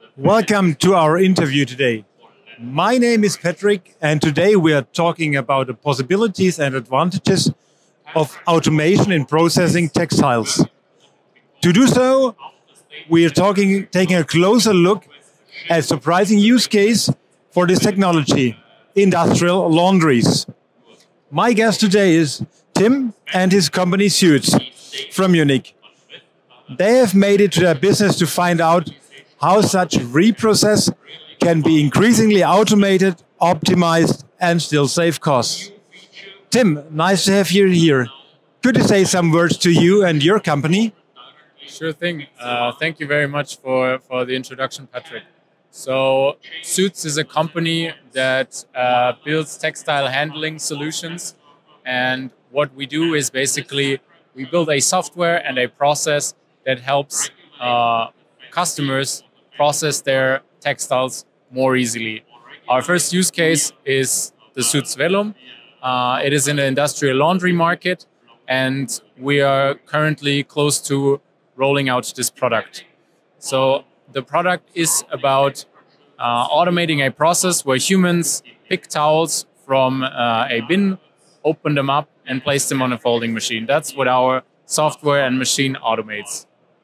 Welcome to our interview today. My name is Patrick, and today we are talking about the possibilities and advantages of automation in processing textiles. To do so, we are taking a closer look at a surprising use case for this technology, industrial laundries. My guest today is Tim and his company Sewts from Munich. They have made it to their business to find out how such reprocess can be increasingly automated, optimized, and still save costs. Tim, nice to have you here. Could you say some words to you and your company? Sure thing. Thank you very much for the introduction, Patrick. So, Sewts is a company that builds textile handling solutions. And what we do is basically we build a software and a process that helps customers process their textiles more easily. Our first use case is the Sewts Vellum. It is in the industrial laundry market, and we are currently close to rolling out this product. So the product is about automating a process where humans pick towels from a bin, open them up, and place them on a folding machine. That's what our software and machine automates.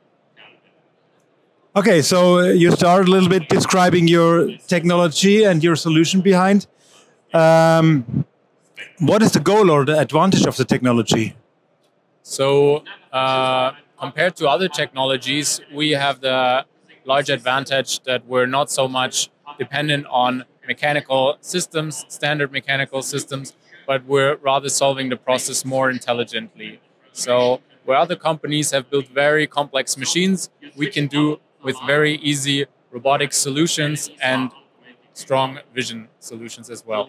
Okay, so you started a little bit describing your technology and your solution behind. What is the goal or the advantage of the technology? So, compared to other technologies, we have the large advantage that we're not so much dependent on mechanical systems, standard mechanical systems, but we're rather solving the process more intelligently. So, where other companies have built very complex machines, we can do with very easy robotic solutions and strong vision solutions as well.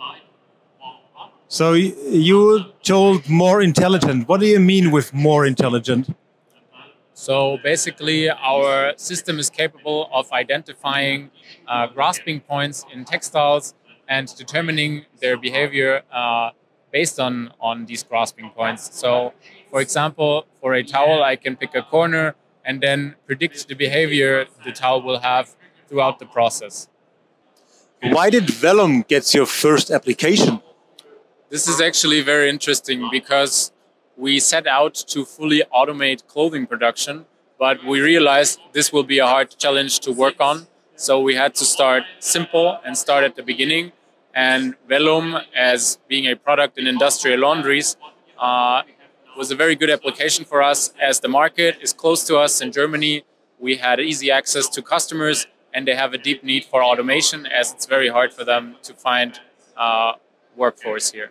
So you told more intelligent. What do you mean with more intelligent? So basically our system is capable of identifying grasping points in textiles and determining their behavior based on these grasping points. So for example, for a towel, I can pick a corner and then predict the behavior the towel will have throughout the process. Why did Vellum get your first application? This is actually very interesting because we set out to fully automate clothing production, but we realized this will be a hard challenge to work on. So we had to start simple and start at the beginning. And Vellum, as being a product in industrial laundries, was a very good application for us as the market is close to us in Germany. We had easy access to customers and they have a deep need for automation as it's very hard for them to find workforce here.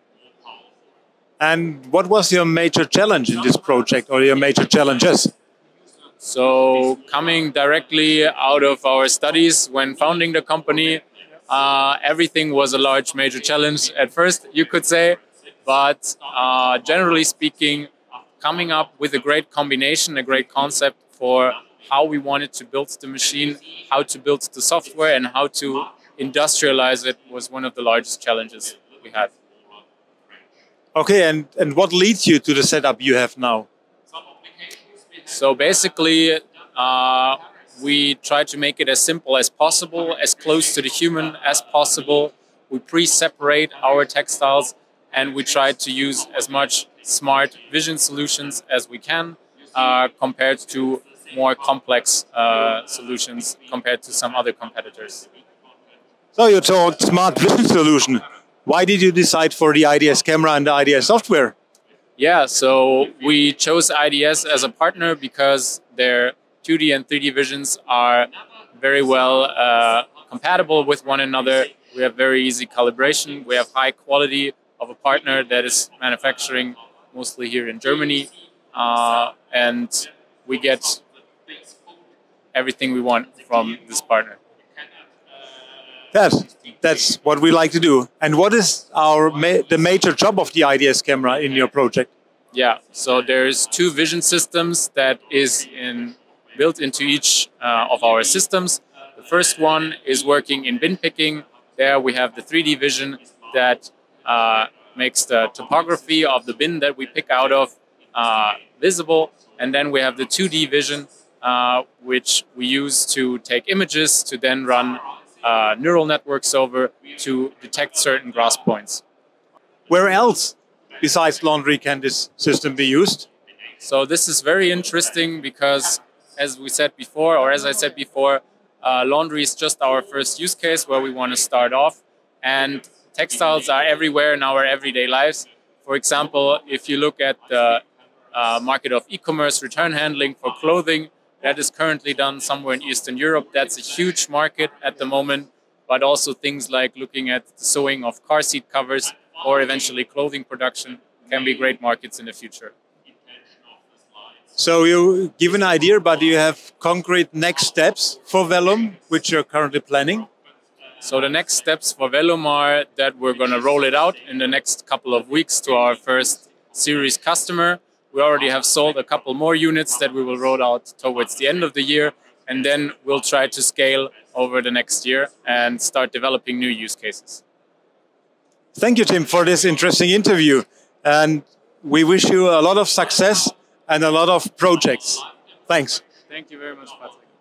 And what was your major challenge in this project or your major challenges? So coming directly out of our studies when founding the company, everything was a large major challenge at first, you could say. But generally speaking, coming up with a great combination, a great concept for how we wanted to build the machine, how to build the software, and how to industrialize it was one of the largest challenges we had. Okay, and what leads you to the setup you have now? So basically, we try to make it as simple as possible, as close to the human as possible. We pre-separate our textiles and we try to use as much smart vision solutions as we can compared to more complex solutions compared to some other competitors. So you talked smart vision solution. Why did you decide for the IDS camera and the IDS software? Yeah, so we chose IDS as a partner because their 2D and 3D visions are very well compatible with one another. We have very easy calibration. We have high quality of a partner that is manufacturing mostly here in Germany. And we get everything we want from this partner. That's what we like to do. And what is the major job of the IDS camera in your project? Yeah, so there's two vision systems that is built into each of our systems. The first one is working in bin picking. There we have the 3D vision that makes the topography of the bin that we pick out of visible. And then we have the 2D vision which we use to take images to then run neural networks over to detect certain grasp points. Where else besides laundry can this system be used? So this is very interesting because, as we said before, or as I said before, laundry is just our first use case where we want to start off, and textiles are everywhere in our everyday lives. For example, if you look at the market of e-commerce return handling for clothing, that is currently done somewhere in Eastern Europe. That's a huge market at the moment, but also things like looking at the sewing of car seat covers or eventually clothing production can be great markets in the future. So you give an idea, but do you have concrete next steps for Vellum, which you're currently planning? So the next steps for Vellum are that we're going to roll it out in the next couple of weeks to our first series customer. We already have sold a couple more units that we will roll out towards the end of the year, and then we'll try to scale over the next year and start developing new use cases. Thank you, Tim, for this interesting interview. And we wish you a lot of success and a lot of projects. Thanks. Thank you very much, Patrick.